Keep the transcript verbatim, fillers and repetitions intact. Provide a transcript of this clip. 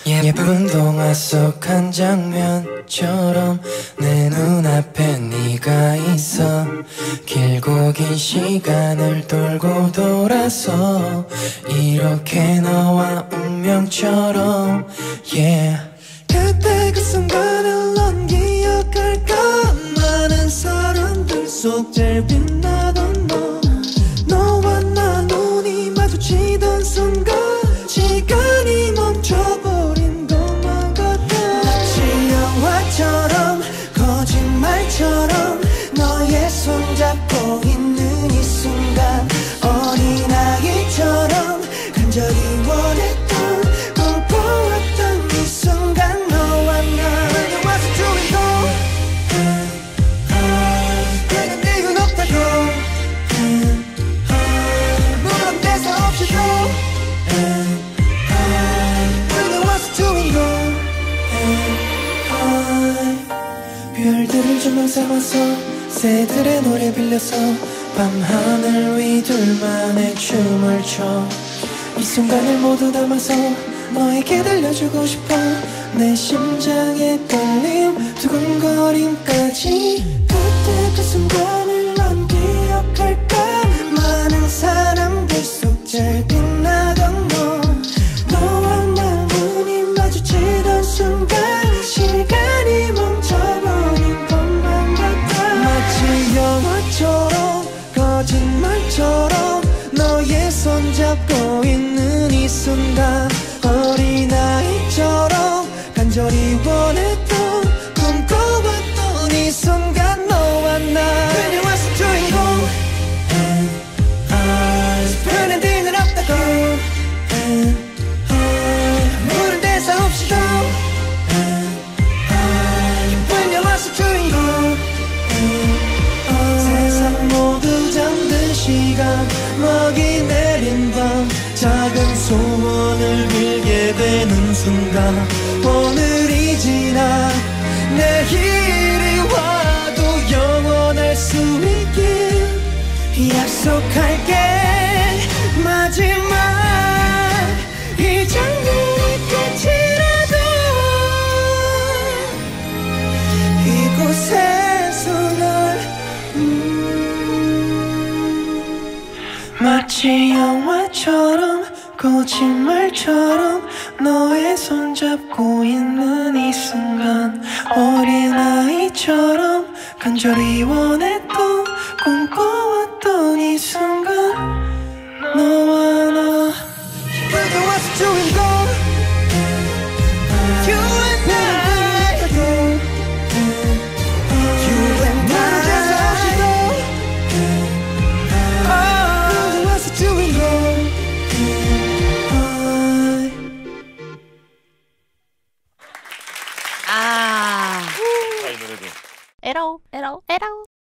예쁜 동화 속 한 장면처럼 내 눈앞에 네가 있어. 길고 긴 시간을 돌고 돌아서 이렇게 너와 운명처럼 yeah. 그때 그 순간을 넌 기억할까? 많은 사람들 속 제일 빛나던 너. 너와 나 눈이 마주치던 순간 시간이 멈춰버린 것만 같아. 마치 영화처럼 거짓말처럼 너의 손잡고 있는 이 순간 어린아이처럼 간절히 원했던 꿈꿔왔던 이 순간 너와 나 그냥 와서 주인공 그냥 이건 없다고 무거운 대사 없이도 그냥 와서 주인공 별들을 조명 삼아서 새들의 노래 빌려서 밤하늘 위 둘만의 춤을 춰. 이 순간을 모두 담아서 너에게 들려주고 싶어. 내 심장의 떨림 두근거림까지. 그때 그 순간을 넌 기억할까? 많은 사람들 속 제일 빛나던 너. 너와 나 눈이 마주치던 순간 시간이 멈춰버린 것만 같아. 마치 영화처럼 거짓말처럼 너의 손잡고 있는 이 순간 어린아이처럼 간절히 원했던 꿈꿔왔던 이 순간 너와 나 그냥 와서 주인공 스프는 뒤는 없다고 물은 대사 없이도 그냥 와서 주인공 세상 모두 잠든 시간 먹이 내린 밤 작은 소원을 빌게 되는 순간 오늘이 지나 내일이 와도 영원할 수 있길 약속할게. 마지막 이 장면이 끝이라도 이곳에서 널 음 마치 영화처럼 거짓말처럼 너의 손잡고 있는 이 순간 어린아이처럼 간절히 원했던 꿈꿔왔던 이 순간 너와 나 그저 와서 주인공 You and I You and I 그저 와서 주인공 아, 에러, 에러, 에러.